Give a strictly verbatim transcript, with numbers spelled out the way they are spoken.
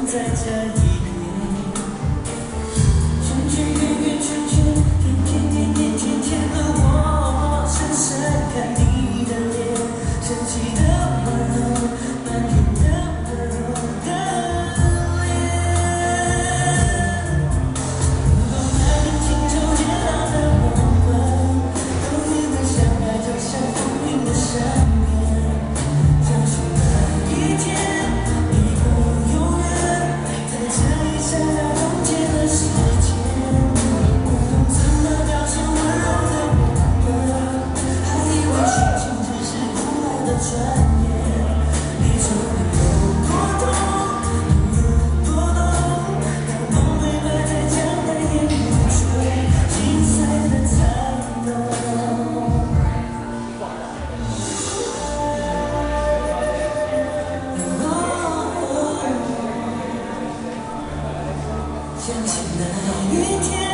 在这一边，圈圈圆圆圈圈，甜甜甜甜甜甜的我，深深看你的脸，神奇的温柔，满天的温柔的脸。如果那天清秋见到的我们，都以为相爱就像风云的善变，相信那一天。 相信那一天。